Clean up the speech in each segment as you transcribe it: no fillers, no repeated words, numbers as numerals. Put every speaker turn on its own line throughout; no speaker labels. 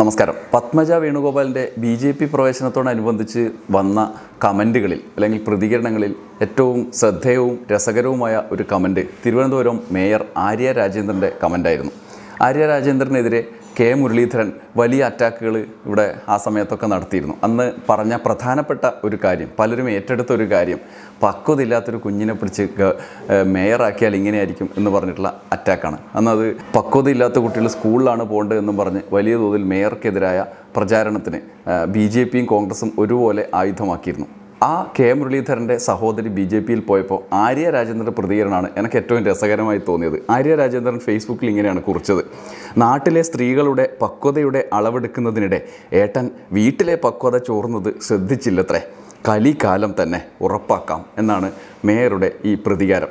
നമസ്കാരം. പത്മജ വേണുഗോപാലിൻ്റെ BJP പ്രവേശനത്തോടനുബന്ധിച്ച് വന്ന കമൻറ്റുകളിൽ അല്ലെങ്കിൽ പ്രതികരണങ്ങളിൽ ഏറ്റവും ശ്രദ്ധേയവും രസകരവുമായ ഒരു കമൻറ്റ് തിരുവനന്തപുരം മേയർ ആര്യ രാജേന്ദ്രൻ്റെ കമൻറ്റായിരുന്നു. ആര്യ രാജേന്ദ്രനെതിരെ കെ മുരളീധരൻ വലിയ അറ്റാക്കുകൾ ഇവിടെ ആ സമയത്തൊക്കെ നടത്തിയിരുന്നു. അന്ന് പറഞ്ഞ പ്രധാനപ്പെട്ട ഒരു കാര്യം, പലരും ഏറ്റെടുത്ത ഒരു കാര്യം, പക്വതയില്ലാത്തൊരു കുഞ്ഞിനെ പിടിച്ച് മേയറാക്കിയാൽ ഇങ്ങനെയായിരിക്കും എന്ന് പറഞ്ഞിട്ടുള്ള അറ്റാക്കാണ്. അന്നത് പക്വതയില്ലാത്ത കുട്ടികൾ സ്കൂളിലാണ് പോകേണ്ടത് എന്നും പറഞ്ഞ് വലിയ തോതിൽ മേയർക്കെതിരായ പ്രചാരണത്തിന് BJPയും കോൺഗ്രസും ഒരുപോലെ ആയുധമാക്കിയിരുന്നു. ആ കെ മുരളീധരൻ്റെ സഹോദരി BJPയിൽ പോയപ്പോൾ ആര്യ രാജേന്ദ്രൻ്റെ പ്രതികരണമാണ് എനിക്ക് ഏറ്റവും രസകരമായി തോന്നിയത്. ആര്യ രാജേന്ദ്രൻ ഫേസ്ബുക്കിൽ ഇങ്ങനെയാണ് കുറിച്ചത്: നാട്ടിലെ സ്ത്രീകളുടെ പക്വതയുടെ അളവെടുക്കുന്നതിനിടെ ഏട്ടൻ വീട്ടിലെ പക്വത ചോർന്നത് ശ്രദ്ധിച്ചില്ലത്രേ, കലികാലം തന്നെ ഉറപ്പാക്കാം എന്നാണ് മേയറുടെ ഈ പ്രതികാരം.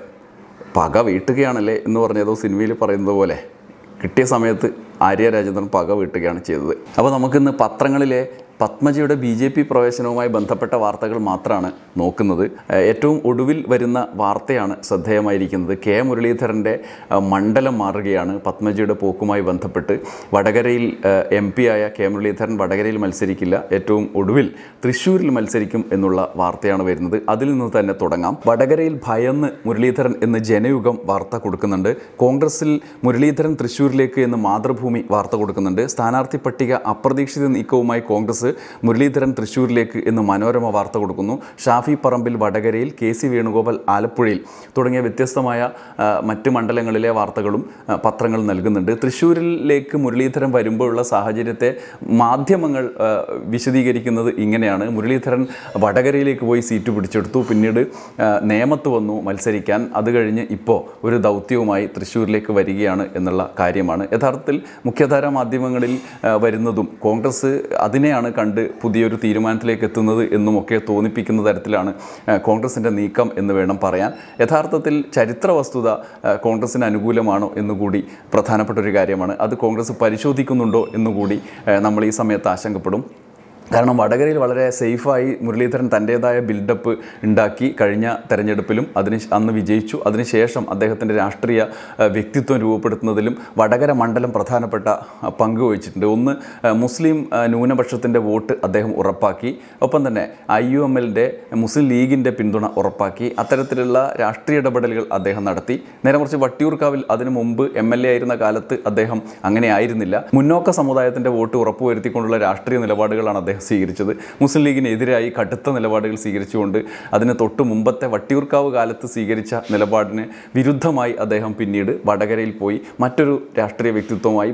പക വീട്ടുകയാണല്ലേ എന്ന് പറഞ്ഞതോ സിനിമയിൽ പറയുന്നത് പോലെ കിട്ടിയ സമയത്ത് ആര്യ രാജേന്ദ്രൻ പക വീട്ടുകയാണ് ചെയ്തത്. അപ്പോൾ നമുക്കിന്ന് പത്രങ്ങളിലെ പത്മജയുടെ BJP പ്രവേശനവുമായി ബന്ധപ്പെട്ട വാർത്തകൾ മാത്രമാണ് നോക്കുന്നത്. ഏറ്റവും ഒടുവിൽ വരുന്ന വാർത്തയാണ് ശ്രദ്ധേയമായിരിക്കുന്നത്. കെ മുരളീധരൻ്റെ മണ്ഡലം മാറുകയാണ് പത്മജയുടെ പോക്കുമായി ബന്ധപ്പെട്ട്. വടകരയിൽ MP ആയ കെ മുരളീധരൻ വടകരയിൽ മത്സരിക്കില്ല, ഏറ്റവും ഒടുവിൽ തൃശ്ശൂരിൽ മത്സരിക്കും എന്നുള്ള വാർത്തയാണ് വരുന്നത്. അതിൽ നിന്ന് തന്നെ തുടങ്ങാം. വടകരയിൽ ഭയന്ന് മുരളീധരൻ എന്ന് ജനയുഗം വാർത്ത കൊടുക്കുന്നുണ്ട്. കോൺഗ്രസിൽ മുരളീധരൻ തൃശ്ശൂരിലേക്ക് എന്ന് മാതൃഭൂമി വാർത്ത കൊടുക്കുന്നുണ്ട്. സ്ഥാനാർത്ഥി പട്ടിക അപ്രതീക്ഷിത നീക്കവുമായി കോൺഗ്രസ്, മുരളീധരൻ തൃശ്ശൂരിലേക്ക് എന്ന് മനോരമ വാർത്ത കൊടുക്കുന്നു. ഷാഫി പറമ്പിൽ വടകരയിൽ, KC വേണുഗോപാൽ ആലപ്പുഴയിൽ തുടങ്ങിയ വ്യത്യസ്തമായ മറ്റ് മണ്ഡലങ്ങളിലെ വാർത്തകളും പത്രങ്ങൾ നൽകുന്നുണ്ട്. തൃശ്ശൂരിലേക്ക് മുരളീധരൻ വരുമ്പോഴുള്ള സാഹചര്യത്തെ മാധ്യമങ്ങൾ വിശദീകരിക്കുന്നത് ഇങ്ങനെയാണ്: മുരളീധരൻ വടകരയിലേക്ക് പോയി സീറ്റ് പിടിച്ചെടുത്തു, പിന്നീട് നേമത്ത് വന്നു മത്സരിക്കാൻ, അത് കഴിഞ്ഞ് ഇപ്പോൾ ഒരു ദൗത്യവുമായി തൃശ്ശൂരിലേക്ക് വരികയാണ് എന്നുള്ള കാര്യമാണ്. യഥാർത്ഥത്തിൽ മുഖ്യധാരാ മാധ്യമങ്ങളിൽ വരുന്നതും കോൺഗ്രസ് അതിനെയാണ് കണ്ട് പുതിയൊരു തീരുമാനത്തിലേക്ക് എത്തുന്നത് എന്നുമൊക്കെ തോന്നിപ്പിക്കുന്ന തരത്തിലാണ് കോൺഗ്രസിൻ്റെ നീക്കം എന്ന് വേണം പറയാൻ. യഥാർത്ഥത്തിൽ ചരിത്ര വസ്തുത കോൺഗ്രസിന് അനുകൂലമാണോ എന്നുകൂടി പ്രധാനപ്പെട്ട ഒരു കാര്യമാണ്. അത് കോൺഗ്രസ് പരിശോധിക്കുന്നുണ്ടോ എന്നുകൂടി നമ്മൾ ഈ സമയത്ത് ആശങ്കപ്പെടും. കാരണം വടകരയിൽ വളരെ സേഫായി മുരളീധരൻ തൻ്റേതായ ബിൽഡപ്പ് ഉണ്ടാക്കി കഴിഞ്ഞ തെരഞ്ഞെടുപ്പിലും അന്ന് വിജയിച്ചു. അതിനുശേഷം അദ്ദേഹത്തിൻ്റെ രാഷ്ട്രീയ വ്യക്തിത്വം രൂപപ്പെടുത്തുന്നതിലും വടകര മണ്ഡലം പ്രധാനപ്പെട്ട പങ്ക് വഹിച്ചിട്ടുണ്ട്. ഒന്ന്, മുസ്ലിം ന്യൂനപക്ഷത്തിൻ്റെ വോട്ട് അദ്ദേഹം ഉറപ്പാക്കി. ഒപ്പം തന്നെ IUMLൻ്റെ മുസ്ലിം ലീഗിൻ്റെ പിന്തുണ ഉറപ്പാക്കി. അത്തരത്തിലുള്ള രാഷ്ട്രീയ ഇടപെടലുകൾ അദ്ദേഹം നടത്തി. നേരെ മറിച്ച് വട്ടിയൂർക്കാവിൽ അതിനു മുമ്പ് MLA ആയിരുന്ന കാലത്ത് അദ്ദേഹം അങ്ങനെ ആയിരുന്നില്ല. മുന്നോക്ക സമുദായത്തിൻ്റെ വോട്ട് ഉറപ്പുവരുത്തിക്കൊണ്ടുള്ള രാഷ്ട്രീയ നിലപാടുകളാണ് അദ്ദേഹം സ്വീകരിച്ചത്. മുസ്ലിം ലീഗിനെതിരായി കടുത്ത നിലപാടുകൾ സ്വീകരിച്ചുകൊണ്ട് അതിന് തൊട്ട് മുമ്പത്തെ വട്ടിയൂർക്കാവ് കാലത്ത് സ്വീകരിച്ച നിലപാടിന് വിരുദ്ധമായി അദ്ദേഹം പിന്നീട് വടകരയിൽ പോയി മറ്റൊരു രാഷ്ട്രീയ വ്യക്തിത്വമായി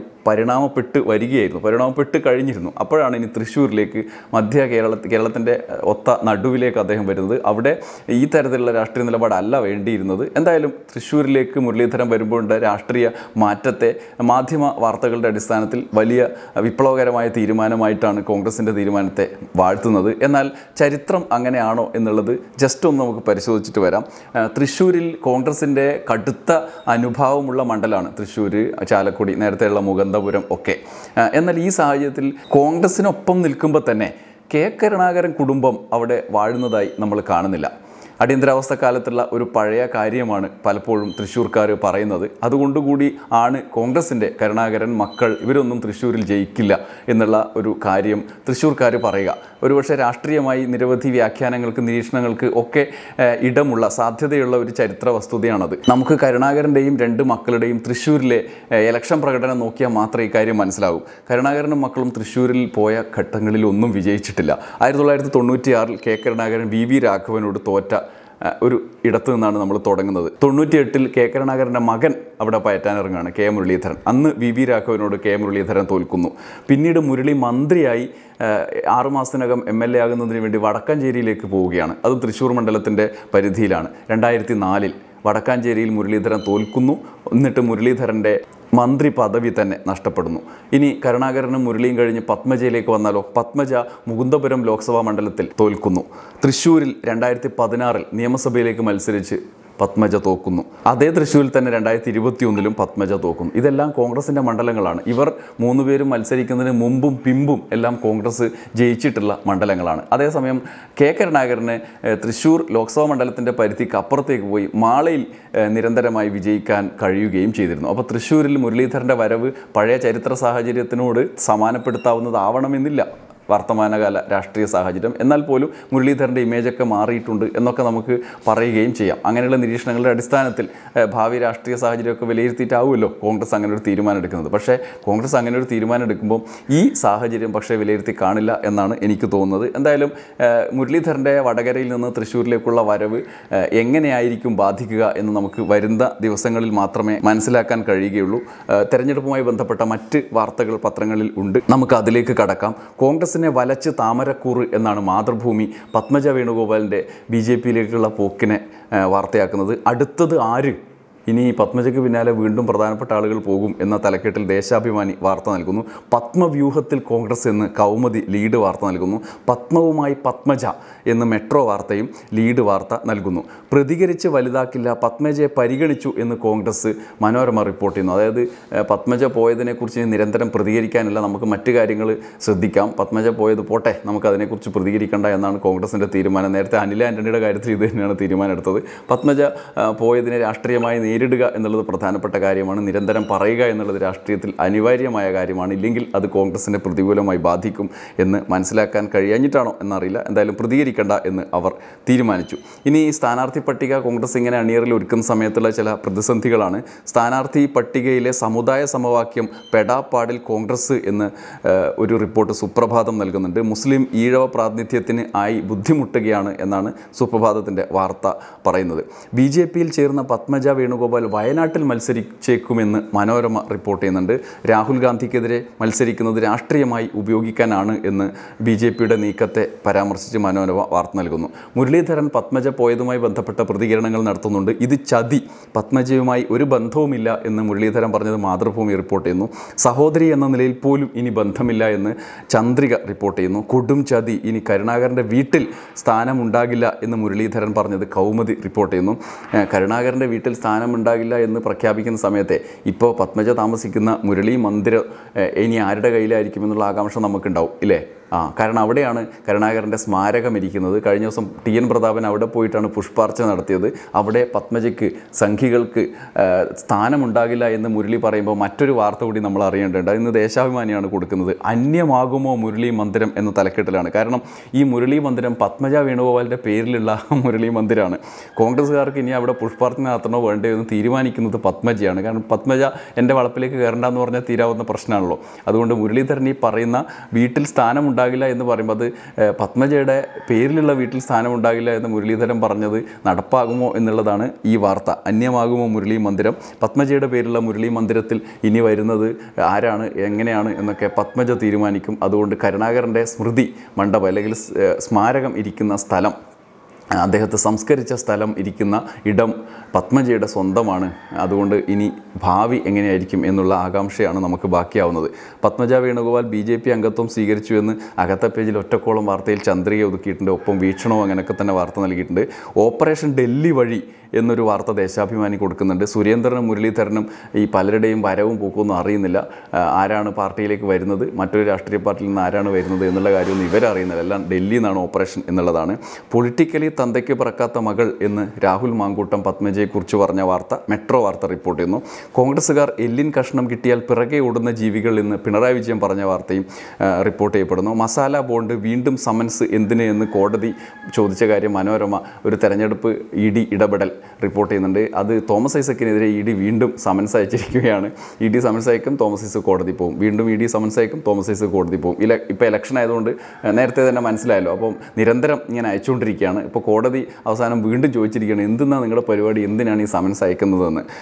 പരിണാമപ്പെട്ട് കഴിഞ്ഞിരുന്നു. അപ്പോഴാണ് ഇനി തൃശ്ശൂരിലേക്ക്, മധ്യ കേരളത്തിൻ്റെ ഒത്ത നടുവിലേക്ക് അദ്ദേഹം വരുന്നത്. അവിടെ ഈ തരത്തിലുള്ള രാഷ്ട്രീയ നിലപാടല്ല വേണ്ടിയിരുന്നത്. എന്തായാലും തൃശ്ശൂരിലേക്ക് മുരളീധരൻ വരുമ്പോഴുള്ള രാഷ്ട്രീയ മാറ്റത്തെ മാധ്യമ വാർത്തകളുടെ അടിസ്ഥാനത്തിൽ വലിയ വിപ്ലവകരമായ തീരുമാനമായിട്ടാണ് കോൺഗ്രസിൻ്റെ തീരുമാനത്തെ വാഴ്ത്തുന്നത്. എന്നാൽ ചരിത്രം അങ്ങനെയാണോ എന്നുള്ളത് ജസ്റ്റ് ഒന്ന് നമുക്ക് പരിശോധിച്ചിട്ട് വരാം. തൃശ്ശൂരിൽ കോൺഗ്രസിൻ്റെ കടുത്ത അനുഭാവമുള്ള മണ്ഡലമാണ് തൃശ്ശൂർ, ചാലക്കുടി, നേരത്തെയുള്ള മുകുന്ദപുരം ഒക്കെ. എന്നാൽ ഈ സാഹചര്യത്തിൽ കോൺഗ്രസിനൊപ്പം നിൽക്കുമ്പോൾ തന്നെ കെ കരുണാകരൻ കുടുംബം അവിടെ വാഴുന്നതായി നമ്മൾ കാണുന്നില്ല. അടിയന്തരാവസ്ഥ കാലത്തുള്ള ഒരു പഴയ കാര്യമാണ് പലപ്പോഴും തൃശ്ശൂർക്കാർ പറയുന്നത്. അതുകൊണ്ടുകൂടി ആണ് കോൺഗ്രസിൻ്റെ കരുണാകരൻ മക്കൾ ഇവരൊന്നും തൃശ്ശൂരിൽ ജയിക്കില്ല എന്നുള്ള ഒരു കാര്യം തൃശ്ശൂർക്കാർ പറയുക. ഒരുപക്ഷെ രാഷ്ട്രീയമായി നിരവധി വ്യാഖ്യാനങ്ങൾക്ക്, നിരീക്ഷണങ്ങൾക്ക് ഒക്കെ ഇടമുള്ള സാധ്യതയുള്ള ഒരു ചരിത്ര വസ്തുതയാണത്. നമുക്ക് കരുണാകരൻ്റെയും രണ്ട് മക്കളുടെയും തൃശ്ശൂരിലെ ഇലക്ഷൻ പ്രകടനം നോക്കിയാൽ മാത്രമേ ഇക്കാര്യം മനസ്സിലാവൂ. കരുണാകരനും മക്കളും തൃശ്ശൂരിൽ പോയ ഘട്ടങ്ങളിലൊന്നും വിജയിച്ചിട്ടില്ല. 1996 കെ കരുണാകരൻ VV രാഘവനോട് തോറ്റ ഒരു ഇടത്ത് നിന്നാണ് നമ്മൾ തുടങ്ങുന്നത്. 98 കെ കരുണാകരൻ്റെ മകൻ അവിടെ പയറ്റാനിറങ്ങുകയാണ്, കെ മുരളീധരൻ. അന്ന് VV രാഘവനോട് കെ മുരളീധരൻ തോൽക്കുന്നു. പിന്നീട് മുരളി മന്ത്രിയായി 6 മാസത്തിനകം MLA ആകുന്നതിന് വേണ്ടി വടക്കാഞ്ചേരിയിലേക്ക് പോവുകയാണ്. അത് തൃശ്ശൂർ മണ്ഡലത്തിൻ്റെ പരിധിയിലാണ്. 2004 വടക്കാഞ്ചേരിയിൽ മുരളീധരൻ തോൽക്കുന്നു. എന്നിട്ട് മുരളീധരൻ്റെ മന്ത്രി പദവി തന്നെ നഷ്ടപ്പെടുന്നു. ഇനി കരുണാകരനും മുരളിയും കഴിഞ്ഞ് പത്മജയിലേക്ക് വന്നാലോ? പത്മജ മുകുന്ദപുരം ലോക്സഭാ മണ്ഡലത്തിൽ തോൽക്കുന്നു. തൃശ്ശൂരിൽ 2016 നിയമസഭയിലേക്ക് മത്സരിച്ച് പത്മജ തോക്കുന്നു. അതേ തൃശ്ശൂരിൽ തന്നെ 2021 പത്മജ തോക്കുന്നു. ഇതെല്ലാം കോൺഗ്രസിൻ്റെ മണ്ഡലങ്ങളാണ്. ഇവർ 3 പേരും മത്സരിക്കുന്നതിന് മുമ്പും പിമ്പും എല്ലാം കോൺഗ്രസ് ജയിച്ചിട്ടുള്ള മണ്ഡലങ്ങളാണ്. അതേസമയം കെ കരുണാകരന് തൃശ്ശൂർ ലോക്സഭാ മണ്ഡലത്തിൻ്റെ പരിധിക്ക് അപ്പുറത്തേക്ക് പോയി മാളയിൽ നിരന്തരമായി വിജയിക്കാൻ കഴിയുകയും ചെയ്തിരുന്നു. അപ്പോൾ തൃശ്ശൂരിൽ മുരളീധരൻ്റെ വരവ് പഴയ ചരിത്ര സാഹചര്യത്തിനോട് സമാനപ്പെടുത്താവുന്നതാവണമെന്നില്ല വർത്തമാനകാല രാഷ്ട്രീയ സാഹചര്യം. എന്നാൽ പോലും മുരളീധരൻ്റെ ഇമേജൊക്കെ മാറിയിട്ടുണ്ട് എന്നൊക്കെ നമുക്ക് പറയുകയും ചെയ്യാം. അങ്ങനെയുള്ള നിരീക്ഷണങ്ങളുടെ അടിസ്ഥാനത്തിൽ ഭാവി രാഷ്ട്രീയ സാഹചര്യമൊക്കെ വിലയിരുത്തിയിട്ടാവുമല്ലോ കോൺഗ്രസ് അങ്ങനെ ഒരു തീരുമാനം എടുക്കുന്നത്. പക്ഷേ കോൺഗ്രസ് അങ്ങനെ ഒരു തീരുമാനം എടുക്കുമ്പോൾ ഈ സാഹചര്യം പക്ഷേ വിലയിരുത്തി കാണില്ല എന്നാണ് എനിക്ക് തോന്നുന്നത്. എന്തായാലും മുരളീധരൻ്റെ വടകരയിൽ നിന്ന് തൃശ്ശൂരിലേക്കുള്ള വരവ് എങ്ങനെയായിരിക്കും ബാധിക്കുക എന്ന് നമുക്ക് വരുന്ന ദിവസങ്ങളിൽ മാത്രമേ മനസ്സിലാക്കാൻ കഴിയുകയുള്ളൂ. തെരഞ്ഞെടുപ്പുമായി ബന്ധപ്പെട്ട മറ്റ് വാർത്തകൾ പത്രങ്ങളിൽ ഉണ്ട്. നമുക്ക് അതിലേക്ക് കടക്കാം. കോൺഗ്രസിനെ വലച്ച് താമരക്കൂറ് എന്നാണ് മാതൃഭൂമി പത്മജ വേണുഗോപാലിൻ്റെ BJPയിലേക്കുള്ള പോക്കിനെ വാർത്തയാക്കുന്നത്. അടുത്തത് ആര്? ഇനി പത്മജയ്ക്ക് പിന്നാലെ വീണ്ടും പ്രധാനപ്പെട്ട ആളുകൾ പോകും എന്ന തലക്കെട്ടിൽ ദേശാഭിമാനി വാർത്ത നൽകുന്നു. പത്മവ്യൂഹത്തിൽ കോൺഗ്രസ് എന്ന് കൗമുദി ലീഡ് വാർത്ത നൽകുന്നു. പത്മവുമായി പത്മജ എന്ന് മെട്രോ വാർത്തയും ലീഡ് വാർത്ത നൽകുന്നു. പ്രതികരിച്ച് വലുതാക്കില്ല, പത്മജയെ പരിഗണിച്ചു എന്ന് കോൺഗ്രസ് മനോരമ റിപ്പോർട്ട് ചെയ്യുന്നു. അതായത് പത്മജ പോയതിനെക്കുറിച്ച് നിരന്തരം പ്രതികരിക്കാനില്ല, നമുക്ക് മറ്റു കാര്യങ്ങൾ ശ്രദ്ധിക്കാം, പത്മജ പോയത് പോട്ടെ, നമുക്കതിനെക്കുറിച്ച് പ്രതികരിക്കേണ്ട എന്നാണ് കോൺഗ്രസിൻ്റെ തീരുമാനം. നേരത്തെ അനിൽ ആൻ്റണിയുടെ കാര്യത്തിൽ ഇത് തന്നെയാണ് തീരുമാനം എടുത്തത്. പത്മജ പോയതിനെ രാഷ്ട്രീയമായി നേരിടുക എന്നുള്ളത് പ്രധാനപ്പെട്ട കാര്യമാണ്. നിരന്തരം പറയുക എന്നുള്ളത് രാഷ്ട്രീയത്തിൽ അനിവാര്യമായ കാര്യമാണ്. ഇല്ലെങ്കിൽ അത് കോൺഗ്രസിനെ പ്രതികൂലമായി ബാധിക്കും എന്ന് മനസ്സിലാക്കാൻ കഴിയാഞ്ഞിട്ടാണോ എന്നറിയില്ല. എന്തായാലും പ്രതികരിക്കേണ്ട എന്ന് അവർ തീരുമാനിച്ചു. ഇനി സ്ഥാനാർത്ഥി പട്ടിക കോൺഗ്രസ് ഇങ്ങനെ അണിയറിൽ ഒരുക്കുന്ന സമയത്തുള്ള ചില പ്രതിസന്ധികളാണ്. സ്ഥാനാർത്ഥി പട്ടികയിലെ സമുദായ സമവാക്യം പെടാപ്പാടിൽ കോൺഗ്രസ് എന്ന് ഒരു റിപ്പോർട്ട് സുപ്രഭാതം നൽകുന്നുണ്ട്. മുസ്ലിം ഈഴവ പ്രാതിനിധ്യത്തിന് ആയി ബുദ്ധിമുട്ടുകയാണ് എന്നാണ് സുപ്രഭാതത്തിൻ്റെ വാർത്ത പറയുന്നത്. BJPയിൽ ചേർന്ന പത്മജ വേണുഗോപാൽ വയനാട്ടിൽ മത്സരിച്ചേക്കുമെന്ന് മനോരമ റിപ്പോർട്ട് ചെയ്യുന്നുണ്ട്. രാഹുൽ ഗാന്ധിക്കെതിരെ മത്സരിക്കുന്നത് രാഷ്ട്രീയമായി ഉപയോഗിക്കാനാണ് എന്ന് BJPയുടെ നീക്കത്തെ പരാമർശിച്ച് മനോരമ വാർത്ത നൽകുന്നു. മുരളീധരൻ പത്മജ പോയതുമായി ബന്ധപ്പെട്ട പ്രതികരണങ്ങൾ നടത്തുന്നുണ്ട്. ഇത് ചതി, പത്മജയുമായി ഒരു ബന്ധവുമില്ല എന്ന് മുരളീധരൻ പറഞ്ഞത് മാതൃഭൂമി റിപ്പോർട്ട് ചെയ്യുന്നു. സഹോദരി എന്ന നിലയിൽ പോലും ഇനി ബന്ധമില്ല എന്ന് ചന്ദ്രിക റിപ്പോർട്ട് ചെയ്യുന്നു. കൊടും ചതി, ഇനി കരുണാകരൻ്റെ വീട്ടിൽ സ്ഥാനമുണ്ടാകില്ല എന്ന് മുരളീധരൻ പറഞ്ഞത് കൗമുദി റിപ്പോർട്ട് ചെയ്യുന്നു. കരുണാകരൻ്റെ വീട്ടിൽ സ്ഥാനമുണ്ടാകില്ല എന്ന് പ്രഖ്യാപിക്കുന്ന സമയത്തെ ഇപ്പോൾ പത്മജ താമസിക്കുന്ന മുരളി മന്ദിരം ഇനി ആരുടെ കയ്യിലായിരിക്കുമെന്നുള്ള ആകാംക്ഷ നമുക്കുണ്ടാവും ഇല്ലേ? കാരണം അവിടെയാണ് കരുണാകരൻ്റെ സ്മാരകം ഇരിക്കുന്നത്. കഴിഞ്ഞ ദിവസം TN പ്രതാപൻ അവിടെ പോയിട്ടാണ് പുഷ്പാർച്ചന നടത്തിയത്. അവിടെ പത്മജയ്ക്ക് സംഘികൾക്ക് സ്ഥാനമുണ്ടാകില്ല എന്ന് മുരളി പറയുമ്പോൾ മറ്റൊരു വാർത്ത കൂടി നമ്മൾ അറിയേണ്ടതുണ്ട്. ഇന്ന് ദേശാഭിമാനിയാണ് കൊടുക്കുന്നത്. അന്യമാകുമോ മുരളി മന്ദിരം എന്ന തലക്കെട്ടിലാണ്. കാരണം ഈ മുരളി മന്ദിരം പത്മജ വേണുഗോപാലിൻ്റെ പേരിലുള്ള മുരളി മന്ദിരമാണ്. കോൺഗ്രസ്സുകാർക്ക് ഇനി അവിടെ പുഷ്പാർച്ചന നടത്തണോ വേണ്ടയോ എന്ന് തീരുമാനിക്കുന്നത് പത്മജയാണ്. കാരണം പത്മജ എൻ്റെ വളപ്പിലേക്ക് കയറണ്ടെന്ന് പറഞ്ഞാൽ തീരാവുന്ന പ്രശ്നമാണല്ലോ. അതുകൊണ്ട് മുരളീധരൻ ഈ പറയുന്ന വീട്ടിൽ സ്ഥാനമുണ്ടാകില്ല എന്ന് പറയുമ്പോൾ അത് പത്മജയുടെ പേരിലുള്ള വീട്ടിൽ സ്ഥാനമുണ്ടാകില്ല എന്ന് മുരളീധരൻ പറഞ്ഞത് നടപ്പാകുമോ എന്നുള്ളതാണ് ഈ വാർത്ത. അന്യമാകുമോ മുരളി മന്ദിരം? പത്മജയുടെ പേരിലുള്ള മുരളി മന്ദിരത്തിൽ ഇനി വരുന്നത് ആരാണ്, എങ്ങനെയാണ് എന്നൊക്കെ പത്മജ തീരുമാനിക്കും. അതുകൊണ്ട് കരുണാകരൻ്റെ സ്മൃതി മണ്ഡപം അല്ലെങ്കിൽ സ്മാരകം ഇരിക്കുന്ന സ്ഥലം, അദ്ദേഹത്തെ സംസ്കരിച്ച സ്ഥലം ഇരിക്കുന്ന ഇടം പത്മജയുടെ സ്വന്തമാണ്. അതുകൊണ്ട് ഇനി ഭാവി എങ്ങനെയായിരിക്കും എന്നുള്ള ആകാംക്ഷയാണ് നമുക്ക് ബാക്കിയാവുന്നത്. പത്മജ വേണുഗോപാൽ BJP അംഗത്വം സ്വീകരിച്ചു എന്ന് അകത്ത പേജിൽ ഒറ്റക്കോളം വാർത്തയിൽ ചന്ദ്രിക ഒതുക്കിയിട്ടുണ്ട്. ഒപ്പം വീക്ഷണവും അങ്ങനെയൊക്കെ തന്നെ വാർത്ത നൽകിയിട്ടുണ്ട്. ഓപ്പറേഷൻ ഡൽഹി വഴി എന്നൊരു വാർത്ത ദേശാഭിമാനി കൊടുക്കുന്നുണ്ട്. സുരേന്ദ്രനും മുരളീധരനും ഈ പലരുടെയും വരവും പോക്കുമൊന്നും അറിയുന്നില്ല. ആരാണ് പാർട്ടിയിലേക്ക് വരുന്നത്, മറ്റൊരു രാഷ്ട്രീയ പാർട്ടിയിൽ നിന്ന് ആരാണ് വരുന്നത് എന്നുള്ള കാര്യമൊന്നും ഇവരറിയുന്നില്ല. എല്ലാം ഡൽഹിയിൽ നിന്നാണ് ഓപ്പറേഷൻ എന്നുള്ളതാണ്. പൊളിറ്റിക്കലി തന്തയ്ക്ക് പിറക്കാത്ത മകൾ എന്ന് രാഹുൽ മാങ്കൂട്ടം പത്മജയെക്കുറിച്ച് പറഞ്ഞ വാർത്ത മെട്രോ വാർത്ത റിപ്പോർട്ട് ചെയ്യുന്നു. കോൺഗ്രസ്സുകാർ എല്ലിൻ കഷ്ണം കിട്ടിയാൽ പിറകെ ഓടുന്ന ജീവികൾ എന്ന് പിണറായി വിജയൻ പറഞ്ഞ വാർത്തയും റിപ്പോർട്ട് ചെയ്യപ്പെടുന്നു. മസാല ബോണ്ട് വീണ്ടും സമൻസ് എന്തിന് എന്ന് കോടതി ചോദിച്ച കാര്യം മനോരമ ഒരു തെരഞ്ഞെടുപ്പ് ED ഇടപെടൽ റിപ്പോർട്ട് ചെയ്യുന്നുണ്ട്. അത് തോമസ് ഐസക്കിനെതിരെ ED വീണ്ടും സമൻസ് അയച്ചിരിക്കുകയാണ്. ED സമൻസ് അയക്കും, തോമസ് ഐസക് കോടതി പോകും. വീണ്ടും ED സമൻസ് അയക്കും, തോമസ് ഐസക് കോടതി പോകും. ഇപ്പോൾ ഇലക്ഷൻ ആയതുകൊണ്ട് നേരത്തെ തന്നെ മനസ്സിലായല്ലോ. അപ്പം നിരന്തരം ഇങ്ങനെ അയച്ചുകൊണ്ടിരിക്കുകയാണ്. ഇപ്പോൾ കോടതി അവസാനം വീണ്ടും ചോദിച്ചിരിക്കുകയാണ്, എന്തെന്നാണ് നിങ്ങളുടെ പരിപാടി, എന്തിനാണ് ഈ സമൻസ് അയക്കുന്നതെന്ന്.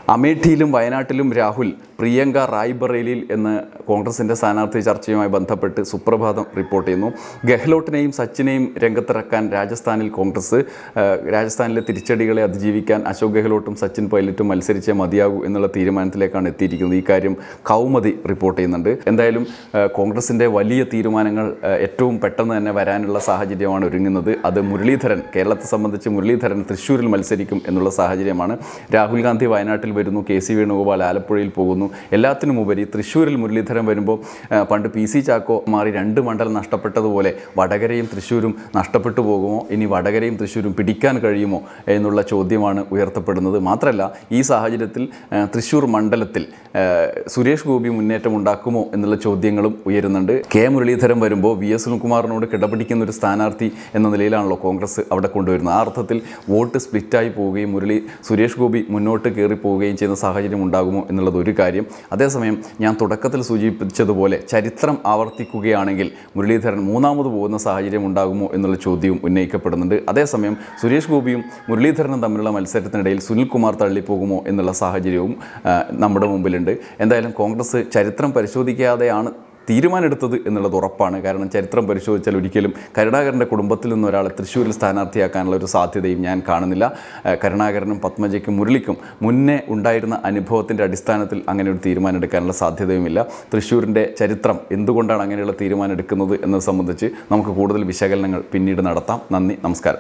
അമേഠിയിലും വയനാട്ടിലും രാഹുൽ, പ്രിയങ്ക റായ്ബറേലിയിൽ എന്ന് കോൺഗ്രസിൻ്റെ സ്ഥാനാർത്ഥി ചർച്ചയുമായി ബന്ധപ്പെട്ട് സുപ്രഭാതം റിപ്പോർട്ട് ചെയ്യുന്നു. ഗെഹ്ലോട്ടിനെയും സച്ചിനെയും രംഗത്തിറക്കാൻ രാജസ്ഥാനിൽ കോൺഗ്രസ്, രാജസ്ഥാനിലെ തിരിച്ചടികളെ അതിജീവിക്കാൻ അശോക് ഗെഹ്ലോട്ടും സച്ചിൻ പൈലറ്റും മത്സരിച്ചേ മതിയാകൂ എന്നുള്ള തീരുമാനത്തിലേക്കാണ് എത്തിയിരിക്കുന്നത്. ഈ കാര്യം കൗമുദി റിപ്പോർട്ട് ചെയ്യുന്നുണ്ട്. എന്തായാലും കോൺഗ്രസിൻ്റെ വലിയ തീരുമാനങ്ങൾ ഏറ്റവും പെട്ടെന്ന് തന്നെ വരാനുള്ള സാഹചര്യമാണ് ഒരുങ്ങുന്നത്. അത് മുരളീധരൻ, കേരളത്തെ സംബന്ധിച്ച് മുരളീധരൻ തൃശ്ശൂരിൽ മത്സരിക്കും എന്നുള്ള സാഹചര്യമാണ്. രാഹുൽ ഗാന്ധി വയനാട്ടിൽ വരുന്നു, കെ സി വേണുഗോപാൽ ആലപ്പുഴയിൽ പോകുന്നു. എല്ലാത്തിനുമുപരി തൃശ്ശൂരിൽ മുരളീധരൻ വരുമ്പോൾ പണ്ട് പി സി ചാക്കോ മാറി 2 മണ്ഡലം നഷ്ടപ്പെട്ടതുപോലെ വടകരയും തൃശ്ശൂരും നഷ്ടപ്പെട്ടു പോകുമോ, ഇനി വടകരയും തൃശ്ശൂരും പിടിക്കാൻ കഴിയുമോ എന്നുള്ള ചോദ്യമാണ് ഉയർത്തപ്പെടുന്നത്. മാത്രമല്ല, ഈ സാഹചര്യത്തിൽ തൃശ്ശൂർ മണ്ഡലത്തിൽ സുരേഷ് ഗോപി മുന്നേറ്റം ഉണ്ടാക്കുമോ എന്നുള്ള ചോദ്യങ്ങളും ഉയരുന്നുണ്ട്. കെ മുരളീധരൻ വരുമ്പോൾ വി എസ് സുനിൽകുമാറിനോട് കിടപിടിക്കുന്ന ഒരു സ്ഥാനാർത്ഥി എന്ന നിലയിലാണല്ലോ കോൺഗ്രസ് അവിടെ കൊണ്ടുവരുന്നത്. ആ അർത്ഥത്തിൽ വോട്ട് സ്പ്ലിറ്റായി പോവുകയും സുരേഷ് ഗോപി മുന്നോട്ട് കയറി പോവുകയും ചെയ്യുന്ന സാഹചര്യം ഉണ്ടാകുമോ എന്നുള്ളത് ഒരു കാര്യം. അതേസമയം ഞാൻ തുടക്കത്തിൽ സൂചിപ്പിച്ചതുപോലെ ചരിത്രം ആവർത്തിക്കുകയാണെങ്കിൽ മുരളീധരൻ മൂന്നാമത് പോകുന്ന സാഹചര്യം ഉണ്ടാകുമോ എന്നുള്ള ചോദ്യവും ഉന്നയിക്കപ്പെടുന്നുണ്ട്. അതേസമയം സുരേഷ് ഗോപിയും മുരളീധരനും തമ്മിലുള്ള മത്സരത്തിനിടയിൽ സുനിൽകുമാർ തള്ളിപ്പോകുമോ എന്നുള്ള സാഹചര്യവും നമ്മുടെ മുമ്പിലുണ്ട്. എന്തായാലും കോൺഗ്രസ് ചരിത്രം പരിശോധിക്കാതെയാണ് തീരുമാനമെടുത്തത് എന്നുള്ളത് ഉറപ്പാണ്. കാരണം ചരിത്രം പരിശോധിച്ചാൽ ഒരിക്കലും കരുണാകരൻ്റെ കുടുംബത്തിൽ നിന്ന് ഒരാളെ തൃശ്ശൂരിൽ സ്ഥാനാർത്ഥിയാക്കാനുള്ള ഒരു സാധ്യതയും ഞാൻ കാണുന്നില്ല. കരുണാകരനും പത്മജയ്ക്കും മുരളിക്കും മുന്നേ ഉണ്ടായിരുന്ന അനുഭവത്തിൻ്റെ അടിസ്ഥാനത്തിൽ അങ്ങനെ ഒരു തീരുമാനം എടുക്കാനുള്ള സാധ്യതയുമില്ല. തൃശ്ശൂരിൻ്റെ ചരിത്രം എന്തുകൊണ്ടാണ് അങ്ങനെയുള്ള തീരുമാനം എടുക്കുന്നത് എന്നത് സംബന്ധിച്ച് നമുക്ക് കൂടുതൽ വിശകലനങ്ങൾ പിന്നീട് നടത്താം. നന്ദി, നമസ്കാരം.